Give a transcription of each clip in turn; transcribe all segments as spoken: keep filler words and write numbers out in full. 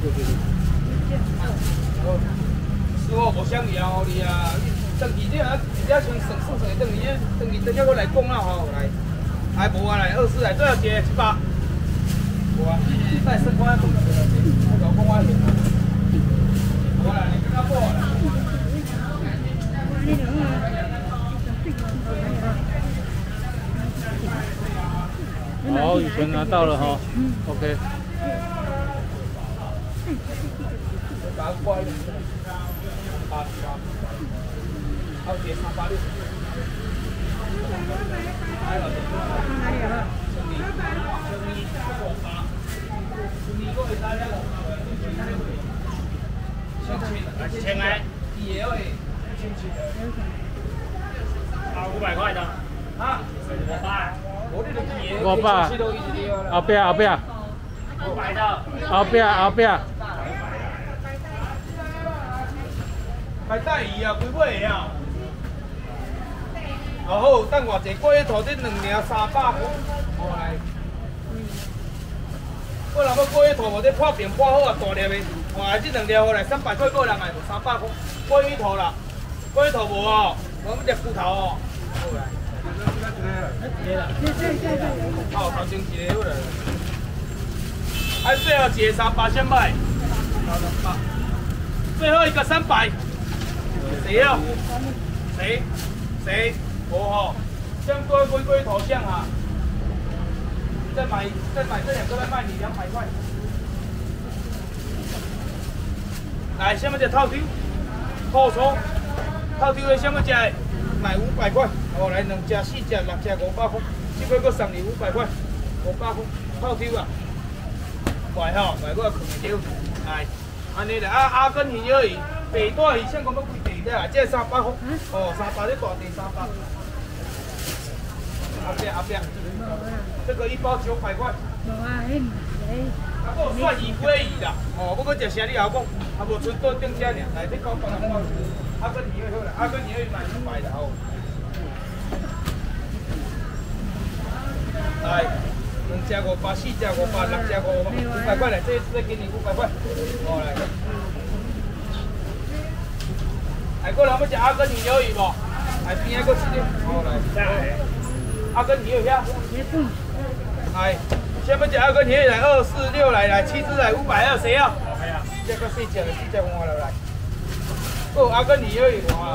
师傅无想要你啊，等去你啊，直接先算算算，等去等去等下我来讲啦吼，来，还无啊来，二四来，最后一个一百，无啊，再算看下讲就了，我讲讲我先。我来，你跟他过来。 好，羽泉拿到了哈 ，OK。 把它挂一点，八八，好点三八六。还有，哪里了？兄弟，兄弟，我八，兄弟，我给大家了。千千哎，也会，千千的。啊，五百块的。啊，我八。 五百，后壁后壁， 五百的， 后壁后壁。来带伊啊，几尾个啊？哦好，等偌济过一头，这两领三百块，好来。我若要过一头，无这破饼破好啊，大粒的，哇，这两条好来三百块个人来，三百块，过一头啦，过一头无哦，我们只骨头哦，好来。好，头前一个好来。还最后一个三百先买，最后一个三百。谁要？谁？谁？我吼，先归归归头像啊！再买再买这两个再卖你两百块。来，下面这套丢，套抽，套丢的下面只买五百块。哦，来两只、四只、六只五百块，这个搁送你五百块，五百块套丢啊！来吼，来我扛丢，来，安尼啦，啊阿根廷而已。白带鱼现讲要几地的啊？这三百块，哦，三百这大地三百。后壁后壁，这个一包九百块。无啊，迄唔是。啊，我蒜鱼尾鱼啦，哦，我搁食啥你后讲，啊无剩倒顶遮尔，来你讲别人我。阿根廷好啦，阿根廷买五百啦哦。来，两只五百，四只五百，六只五百，五百块来，这这给你五百块，哦来。哎，过来，要食阿根廷鱿鱼无？哎，边仔搁一个，好来。阿根廷有遐？哎，先要食阿根廷来，二四六来来，七只来五百，还有谁要？这个四只的，四只换落来。哦，阿根廷鱿鱼换。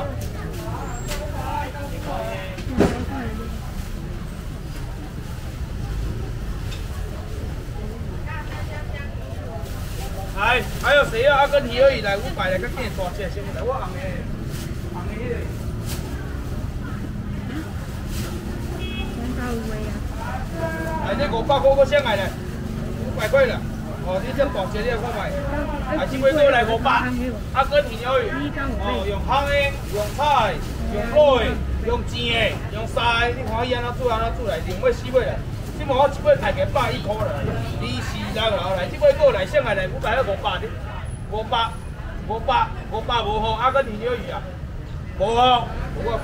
来，还有谁要阿根廷鱿鱼来五百来，较见大只，先来，我红的。来，这五百块我先来嘞，五百块了。哦，你这大只你看卖，啊，这尾过来五百。阿根廷鱿鱼，哦，用烘的，用炒的，用卤的，用煎的，用沙的，你看伊安怎煮安怎煮来，两尾四尾来。这毛我一尾大概百一块啦，二四六后来，这尾过来先来来五百还五百的，五百，五百，五百无好，阿根廷鱿鱼啊，无好，我。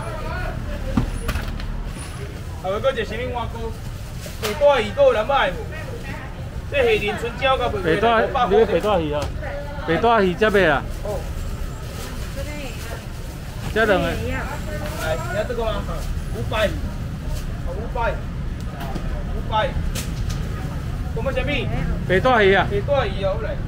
后尾搁一个什么碗糕？白带鱼搁有人买无？这下林春椒甲袂袂来五百块。你白带鱼啊？白带鱼才卖啊？哦。这两个。来，你要这个吗？五百，五百，五百。什么什么？白带鱼啊？白带鱼哦，来。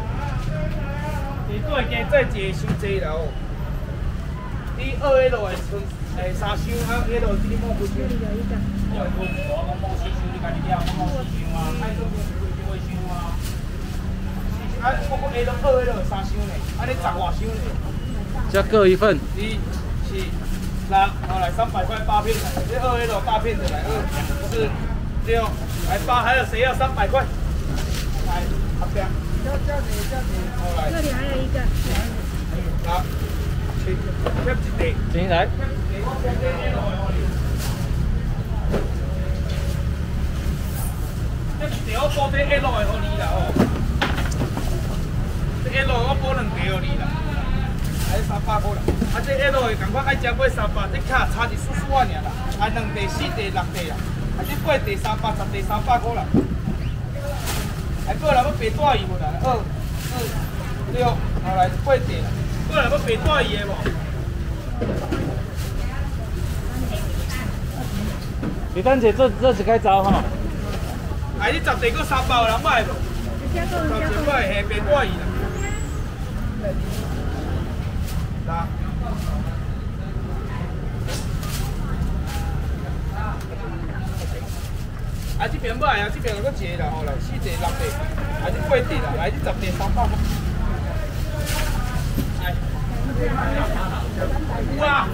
白带今再一个伤济啦哦。你二 L 的剩诶三箱，啊 L 你摸几箱？我我摸四箱，你家己了，我摸四箱啊，爱做几几几箱啊？啊，我我 L 二 L 三箱呢，啊你十外箱呢？这各一份。一、七、六，好来三百块八片的，这二 L 八片的来，二、四、六，来八，还有谁要三百块？来，阿边。叫叫你叫你，好来。这里还有一个。好。切一地，进来。这一地我补这 L 的给你啦哦，这 L 我补两地给你啦，还三百块啦。啊，这 L 的同款爱食买三百，这卡差一丝丝啊尔啦，啊两地、四地、六地啦，啊这八地三百、十地三百块啦。还过来要白带鱼无啦？二、四、 四、六，好来八点，过来要白带鱼的无？ 你等者这这是该走吼。 哎，你十地搁三包人买无？头前摆下白带鱼啦。啦。啊，这边买啊，这边有个一个啦，吼来四地六地，啊这八地啦，来这十地三百。哎。有啊。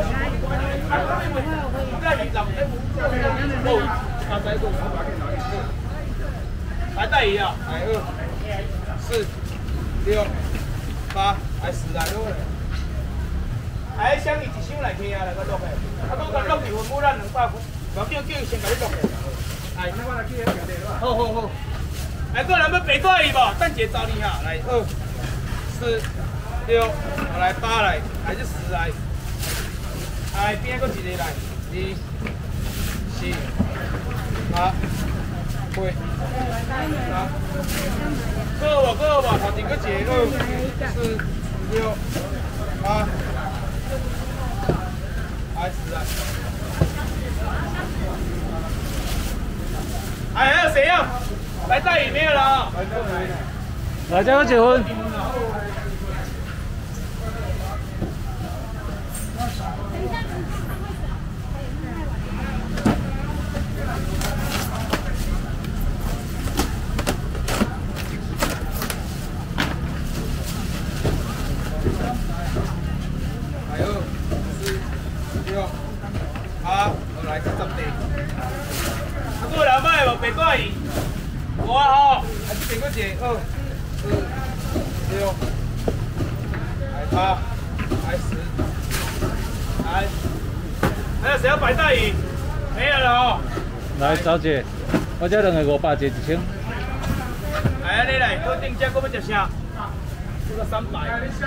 白带鱼啊，来二、四、六、八，来十来好嘞。哎，箱伊一箱来起啊，来个落去，啊，我甲落去分母咱两百分，我叫叫伊先甲你落去。哎，那我来去好好好。来，个人要白带鱼无？等下找你哈，来二、四、六，来八来，来这十来。哎，边个一个来？二、四、八、八、三，够无够无？头前个一个二、四、六、八，哎十来。哎，还有谁要？白带鱼没有了啊？ 来，叫我结婚。 来二、四、六、八，来这十地。啊，过来买无白带鱼？无啊吼，啊这边个一个二、四、六，来八，来十，来，还有谁要白带鱼？没有了哦。 来，小姐，我这两个五百，一一千。 来啊，你来，搁定价，搁要食啥？这个三百。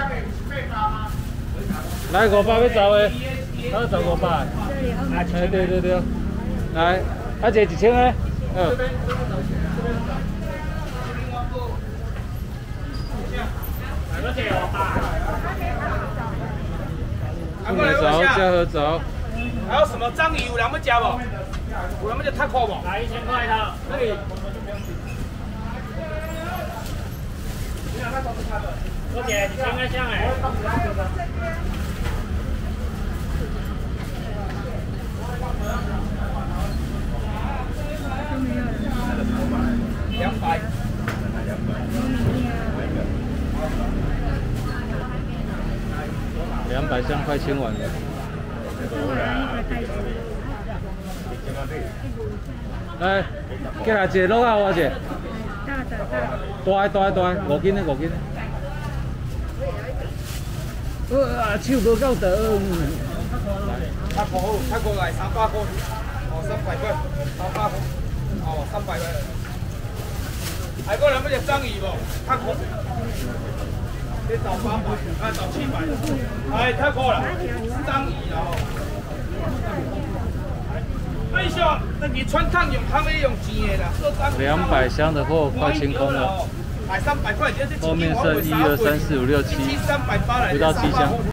来五百要走的，二十五百。哎，对对对。来，啊这一千的，嗯。不能走，加合走。 还有什么章鱼有人要吃无？有人要吃泰国无？ 来一千块的，可以。我姐，你应该像哎。 两百。 两百箱快清完了。来，过来一个落啊，我姐。大大大大，五斤的五斤的。哇，手无够长。 泰国好，泰国来三百块，哦三百块，三百块，哦三百块。还个人要食章鱼无？泰国。你找八百，啊找七百，哎太贵了，章鱼了哦。哎上，那你穿烫用汤的用钱的啦，做章鱼。 两百箱的货快清空了， 买三百块， 后面剩一二三四五六七，不到七箱。